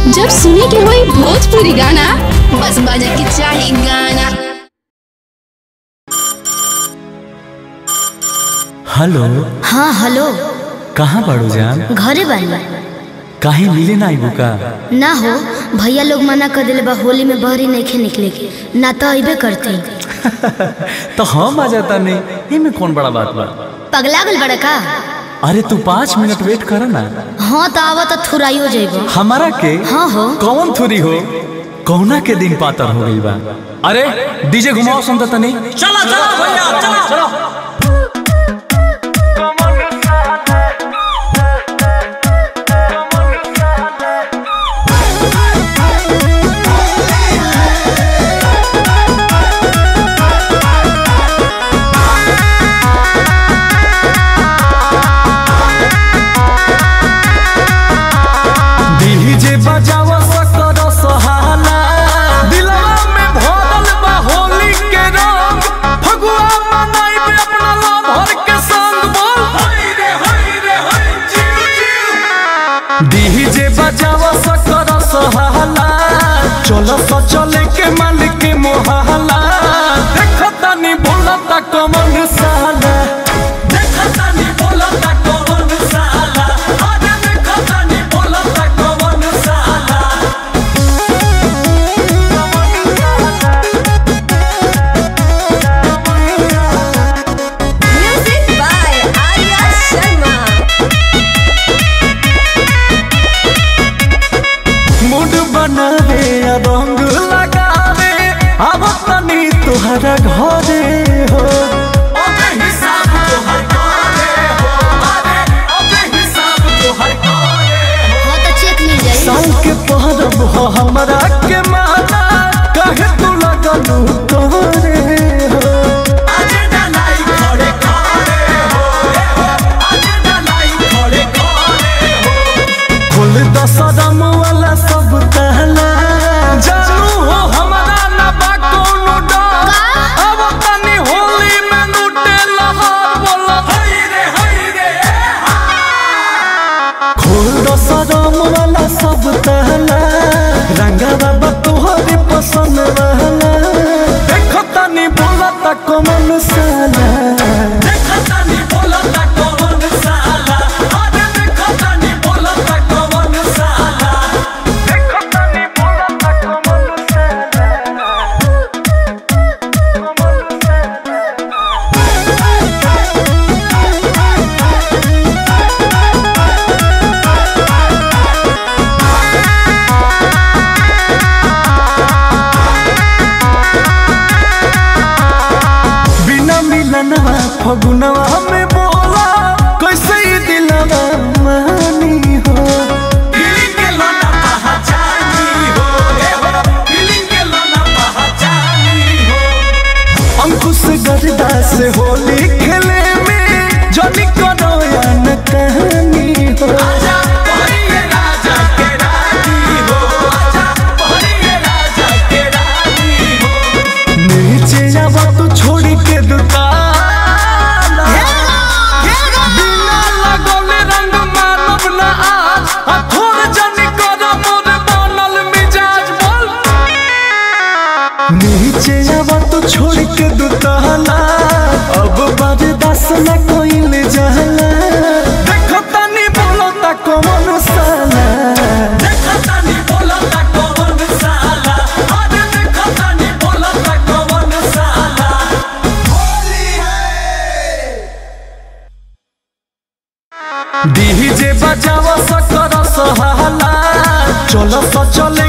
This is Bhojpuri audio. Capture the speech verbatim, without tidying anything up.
जब सुने के होई भोजपुरी गाना बस बजे के चाही गाना। हेलो। हाँ हेलो। कहाँ बाड़ू जान? घरे बानी। काहे मिले ना आइबू का? ना हो, भैया लोग मना कर दिले बा होली में बहरी नहीं निकले के, ना तो अबे करते। तो हम आ जाता नहीं, इनमें कौन बड़ा बात बा? पगला गल बड़ा का? अरे तू पाँच मिनट वेट कर ना। हाँ तो आवा तो थुराइयो जाइबो। हमारा के? हाँ हो। कौन थुरी हो? कौना के दिन पातर हो गई बा? अरे डीजे घुमाओ सुनता तनी। चलो चलो भैया चलो चलो। डीजे बजावा सकर सहाला, चलो तो चले के मालिक के मोहला। देखता नहीं बोलता कमन साला, देखता नहीं बोलता कमन साला, अरे देखता नहीं बोलता कमन साला। Music by Arya Sharma. Mood बनावे रंग लगावे अब तनी तुहरा घरे हो। अबे हिसाब तोहर घरे हो, अरे अबे हिसाब तोहर घरे हो। हाँ तो चेक मिल जाए। साल के पहरब हो हमरा के माना, कहे तू लगलू तोरे हो। अजे डलाई खड़े खड़े हो, अजे डलाई खड़े खड़े हो। खुल दसरम वाला सब तहला, जानू हो हमरा ना बा कोनो डर। अब तनी होली में लूटे लहर बोला हई रे हई रे। खुल दसरम वाला सब तहला, रंगा बाबा तोहरे पसंद वाला। देखता नहीं बोलता कमन साला, देखता नहीं बोलता कमन साला, अरे देखता नहीं बोलता कमन साला, देखता नहीं बोलता कमन साला, कमन बिना मिलनवा फगुनवा में बोला कैसे ही दिलवा मानी हो। फीलिंग के लोना पहचानी हो, ए हो फीलिंग के लोना पहचानी हो। अंकुश गर्दा से होली खेले में जनी करो या न कहानी हो। आजा पहरिए राजा के रानी हो, आजा पहरिए राजा के रानी हो। नीचे आवा तू छोड़ के दुकान, बिना लगौले रंग मानव न आज। अथोर जनी कर मोर बनल मिजाज बोल। नीचे आवा तू छोड़ के दुकान, अब बर्दाश्त न कोइल जाला। देखता नहीं बोलता कौन साला, देखता नहीं बोलता कौन साला, अरे देखता नहीं बोलता कौन साला। डीजे बजावा सकर सहाला, चलो तो चले